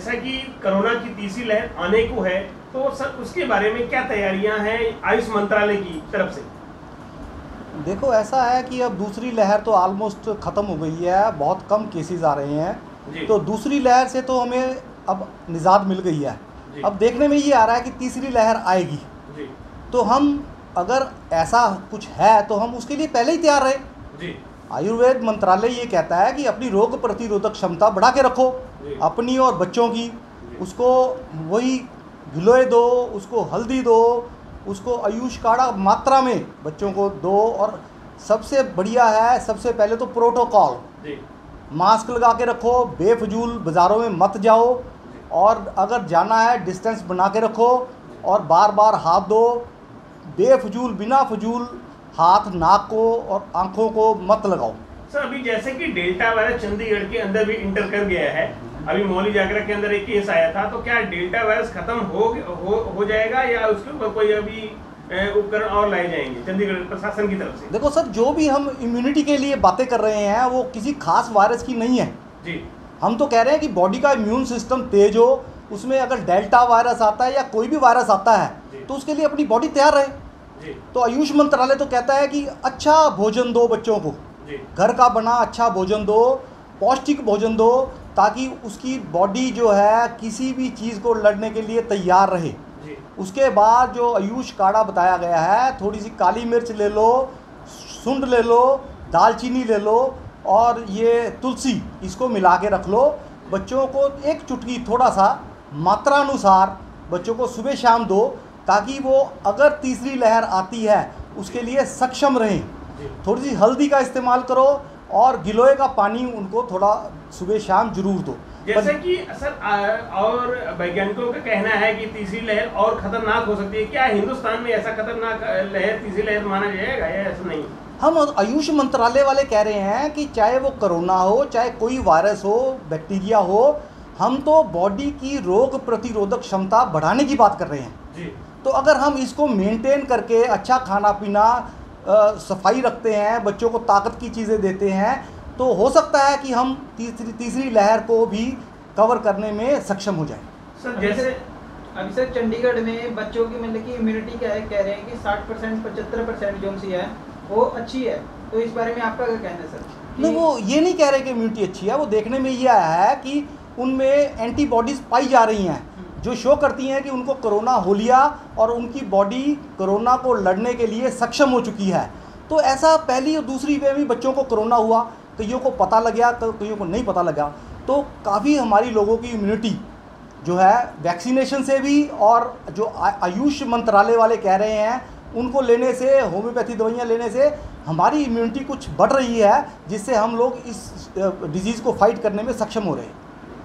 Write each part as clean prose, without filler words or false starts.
जैसा कि कोरोना की तीसरी लहर आने को है, तो सर उसके बारे में क्या तैयारियां हैं आयुष मंत्रालय की तरफ से? देखो, ऐसा है कि अब दूसरी लहर तो ऑलमोस्ट ख़त्म हो गई है, बहुत कम केसेस आ रहे हैं। तो दूसरी लहर से तो हमें अब निजात मिल गई है। अब देखने में ये आ रहा है कि तीसरी लहर आएगी, तो हम अगर ऐसा कुछ है तो हम उसके लिए पहले ही तैयार रहे। आयुर्वेद मंत्रालय ये कहता है कि अपनी रोग प्रतिरोधक क्षमता बढ़ा के रखो, अपनी और बच्चों की। उसको वही गिलोय दो, उसको हल्दी दो, उसको आयुष काढ़ा मात्रा में बच्चों को दो। और सबसे बढ़िया है, सबसे पहले तो प्रोटोकॉल, मास्क लगा के रखो, बेफजूल बाज़ारों में मत जाओ, और अगर जाना है डिस्टेंस बना के रखो, और बार बार हाथ दो। बेफजूल, बिना फजूल हाथ, नाक को और आंखों को मत लगाओ। सर, अभी जैसे कि डेल्टा वायरस चंडीगढ़ के अंदर भी इंटर कर गया है, अभी मौली जागरा के अंदर एक केस आया था, तो क्या डेल्टा वायरस खत्म हो जाएगा या उसके ऊपर कोई अभी उपकरण और लाए जाएंगे चंडीगढ़ प्रशासन की तरफ से? देखो सर, जो भी हम इम्यूनिटी के लिए बातें कर रहे हैं वो किसी खास वायरस की नहीं है जी। हम तो कह रहे हैं कि बॉडी का इम्यून सिस्टम तेज हो, उसमें अगर डेल्टा वायरस आता है या कोई भी वायरस आता है तो उसके लिए अपनी बॉडी तैयार रहे। तो आयुष मंत्रालय तो कहता है कि अच्छा भोजन दो बच्चों को, घर का बना अच्छा भोजन दो, पौष्टिक भोजन दो, ताकि उसकी बॉडी जो है किसी भी चीज़ को लड़ने के लिए तैयार रहे। उसके बाद जो आयुष काढ़ा बताया गया है, थोड़ी सी काली मिर्च ले लो, सूंड ले लो, दालचीनी ले लो और ये तुलसी, इसको मिला के रख लो। बच्चों को एक चुटकी थोड़ा सा मात्रानुसार बच्चों को सुबह शाम दो, ताकि वो अगर तीसरी लहर आती है उसके लिए सक्षम रहें। थोड़ी सी हल्दी का इस्तेमाल करो और गिलोय का पानी उनको थोड़ा सुबह शाम जरूर दो। जैसे कि सर और वैज्ञानिकों का कहना है कि तीसरी लहर और खतरनाक हो सकती है, क्या हिंदुस्तान में ऐसा खतरनाक लहर तीसरी लहर माना जाएगा या ऐसा नहीं? हम आयुष मंत्रालय वाले कह रहे हैं कि चाहे वो कोरोना हो, चाहे कोई वायरस हो, बैक्टीरिया हो, हम तो बॉडी की रोग प्रतिरोधक क्षमता बढ़ाने की बात कर रहे हैं जी। तो अगर हम इसको मेंटेन करके अच्छा खाना पीना, सफाई रखते हैं, बच्चों को ताकत की चीज़ें देते हैं, तो हो सकता है कि हम तीसरी लहर को भी कवर करने में सक्षम हो जाए। सर, जैसे अभी सर चंडीगढ़ में बच्चों की मतलब कि इम्यूनिटी क्या है, कह रहे हैं कि 60% 75% जो सी है वो अच्छी है, तो इस बारे में आपका क्या कहना है सर? नहीं, वो ये नहीं कह रहे कि इम्यूनिटी अच्छी है, वो देखने में ये आया है कि उनमें एंटीबॉडीज़ पाई जा रही हैं जो शो करती हैं कि उनको कोरोना हो लिया और उनकी बॉडी कोरोना को लड़ने के लिए सक्षम हो चुकी है। तो ऐसा पहली और दूसरी वेव में बच्चों को कोरोना हुआ, कईयों को पता लग गया, कईयों को नहीं पता लगा। तो काफ़ी हमारी लोगों की इम्यूनिटी जो है वैक्सीनेशन से भी, और जो आयुष मंत्रालय वाले कह रहे हैं उनको लेने से, होम्योपैथी दवाइयाँ लेने से हमारी इम्यूनिटी कुछ बढ़ रही है, जिससे हम लोग इस डिजीज़ को फाइट करने में सक्षम हो रहे हैं।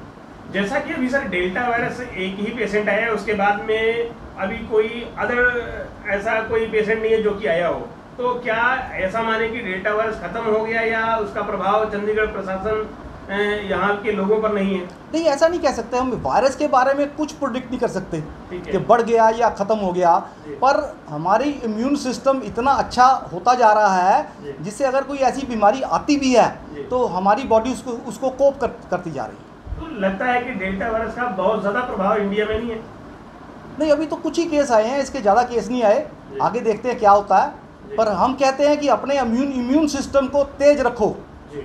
जैसा कि अभी सर डेल्टा वायरस एक ही पेशेंट आया, उसके बाद में अभी कोई अदर ऐसा कोई पेशेंट नहीं है जो कि आया हो, तो क्या ऐसा माने कि डेल्टा वायरस खत्म हो गया या उसका प्रभाव चंडीगढ़ प्रशासन यहाँ के लोगों पर नहीं है? नहीं, ऐसा नहीं कह सकते हम। वायरस के बारे में कुछ प्रोडिक्ट नहीं कर सकते कि बढ़ गया या ख़त्म हो गया, पर हमारी इम्यून सिस्टम इतना अच्छा होता जा रहा है जिससे अगर कोई ऐसी बीमारी आती भी है तो हमारी बॉडी उसको कोप करती जा रही है। तो लगता है कि डेल्टा वायरस का बहुत ज़्यादा प्रभाव इंडिया में नहीं है? नहीं, अभी तो कुछ ही केस आए हैं, इसके ज़्यादा केस नहीं आए, आगे देखते हैं क्या होता है। पर हम कहते हैं कि अपने इम्यून सिस्टम को तेज रखो।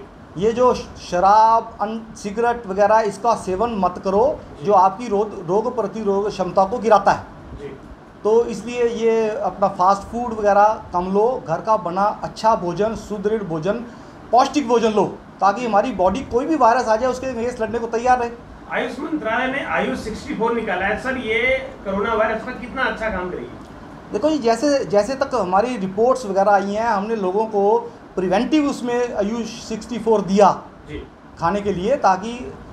ये जो शराब, सिगरेट वगैरह, इसका सेवन मत करो जो आपकी रोग प्रतिरोधक क्षमता को गिराता है। तो इसलिए ये अपना फास्ट फूड वगैरह कम लो, घर का बना अच्छा भोजन, सुदृढ़ भोजन, पौष्टिक भोजन लो, ताकि हमारी बॉडी कोई भी वायरस आ जाए उसके अगेंस्ट लड़ने को तैयार रहे। आयुष मंत्रालय ने आयुष 64 निकाला है सर, ये कोरोना वायरस पर कितना अच्छा काम करेगी? देखो जी, जैसे तक हमारी रिपोर्ट्स वगैरह आई हैं, हमने लोगों को प्रिवेंटिव उसमें आयुष 64 दिया जी खाने के लिए, ताकि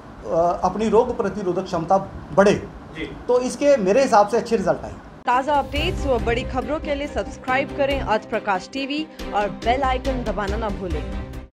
अपनी रोग प्रतिरोधक क्षमता बढ़े जी। तो इसके मेरे हिसाब से अच्छे रिजल्ट आए। ताज़ा अपडेट्स व बड़ी खबरों के लिए सब्सक्राइब करें आज प्रकाश टीवी और बेल आइकन दबाना न भूलें।